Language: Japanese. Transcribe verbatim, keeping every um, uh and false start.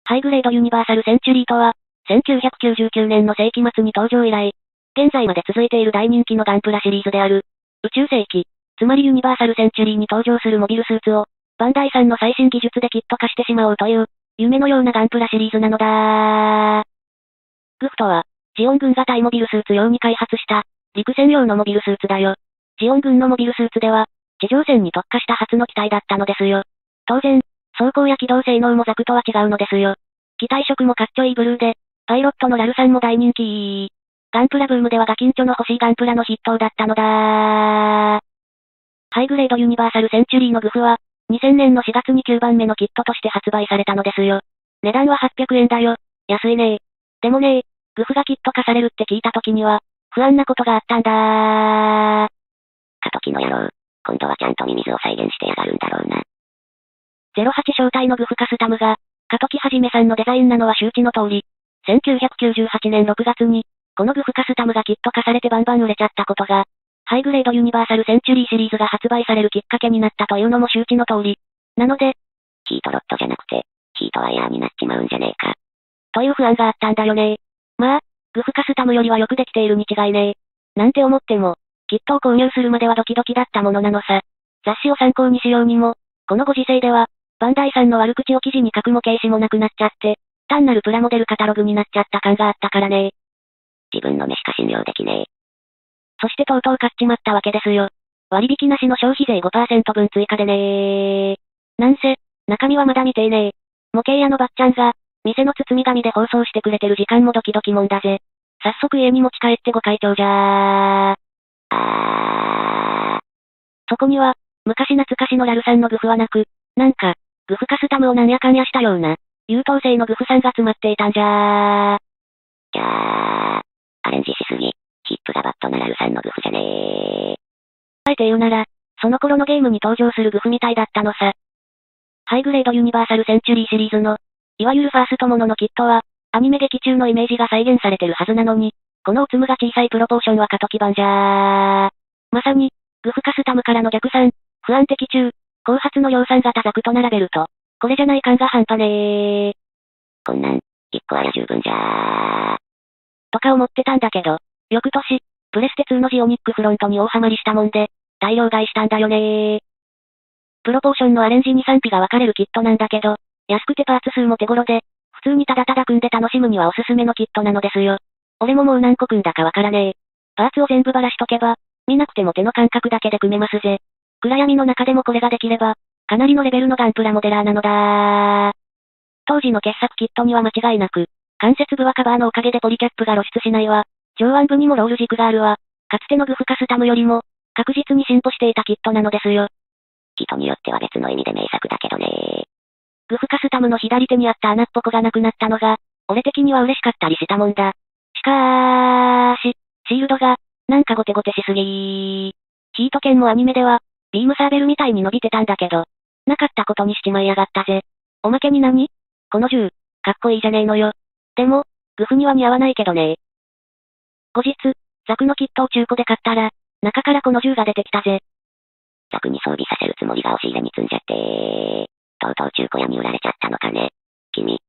ハイグレードユニバーサルセンチュリーとは、せんきゅうひゃくきゅうじゅうきゅうねんの世紀末に登場以来、現在まで続いている大人気のガンプラシリーズである、宇宙世紀、つまりユニバーサルセンチュリーに登場するモビルスーツを、バンダイさんの最新技術でキット化してしまおうという、夢のようなガンプラシリーズなのだ。グフとは、ジオン軍が対モビルスーツ用に開発した、陸戦用のモビルスーツだよ。ジオン軍のモビルスーツでは、地上戦に特化した初の機体だったのですよ。当然、走行や機動性能もザクとは違うのですよ。機体色もかっちょいいブルーで、パイロットのラルさんも大人気。ガンプラブームではガキンチョの欲しいガンプラの筆頭だったのだ。ハイグレードユニバーサルセンチュリーのグフは、にせんねんのしがつにきゅうばんめのキットとして発売されたのですよ。値段ははっぴゃくえんだよ。安いねー。でもねー、グフがキット化されるって聞いた時には、不安なことがあったんだー。 過渡期の野郎、今度はちゃんとミミズを再現してやがるんだろうな。 ゼロはち正体のグフカスタムが、過渡期はじめさんのデザインなのは周知の通り、せんきゅうひゃくきゅうじゅうはちねんろくがつに、このグフカスタムがキット化されてバンバン売れちゃったことが、ハイグレードユニバーサルセンチュリーシリーズが発売されるきっかけになったというのも周知の通り。なので、 ヒートロッドじゃなくて、ヒートワイヤーになっちまうんじゃねえか。 という不安があったんだよね。まあ、グフカスタムよりはよくできているに違いねえ。なんて思っても、キットを購入するまではドキドキだったものなのさ。雑誌を参考にしようにも、このご時世では、バンダイさんの悪口を記事に書くも形式もなくなっちゃって、単なるプラモデルカタログになっちゃった感があったからね。 自分の目しか信用できねえ。 そしてとうとう買っちまったわけですよ。割引なしの消費税 ごパーセント 分追加でねー。なんせ、中身はまだ見ていねえ。模型屋のばっちゃんが、店の包み紙で放送してくれてる時間もドキドキもんだぜ。早速家に持ち帰ってご開帳じゃー。 あー。 そこには、昔懐かしのラルさんのグフはなく、なんか、グフカスタムをなんやかんやしたような、優等生のグフさんが詰まっていたんじゃー。 じゃあ、アレンジしすぎ。ヒップがバットなラルさんのグフじゃねー。 あえて言うなら、その頃のゲームに登場するグフみたいだったのさ。ハイグレードユニバーサルセンチュリーシリーズの、いわゆるファーストもののキットは、アニメ劇中のイメージが再現されてるはずなのに、このおつむが小さいプロポーションは過渡期版じゃー。まさに、グフカスタムからの逆算、不安的中、後発の量産型ザクと並べると、これじゃない感が半端ねー。 こんなん、一個ありゃ十分じゃー。 とか思ってたんだけど、翌年、プレステツーのジオニックフロントに大ハマりしたもんで、大量買いしたんだよねー。プロポーションのアレンジに賛否が分かれるキットなんだけど、安くてパーツ数も手頃で、普通にただただ組んで楽しむにはおすすめのキットなのですよ。俺ももう何個組んだかわからねえ。パーツを全部ばらしとけば、見なくても手の感覚だけで組めますぜ。暗闇の中でもこれができれば、かなりのレベルのガンプラモデラーなのだー。当時の傑作キットには間違いなく、関節部はカバーのおかげでポリキャップが露出しないわ。上腕部にもロール軸があるわ。かつてのグフカスタムよりも、確実に進歩していたキットなのですよ。 人によっては別の意味で名作だけどねー。 グフカスタムの左手にあった穴っぽこがなくなったのが、俺的には嬉しかったりしたもんだ。しかーし、シールドが、なんかゴテゴテしすぎー。ヒート剣もアニメでは、ビームサーベルみたいに伸びてたんだけど、なかったことにしちまいやがったぜ。おまけに何？この銃、かっこいいじゃねえのよ。でも、グフには似合わないけどね。後日、ザクのキットを中古で買ったら、中からこの銃が出てきたぜ。 ザクに装備させるつもりが押し入れに積んじゃってー。とうとう中古屋に売られちゃったのかね。君、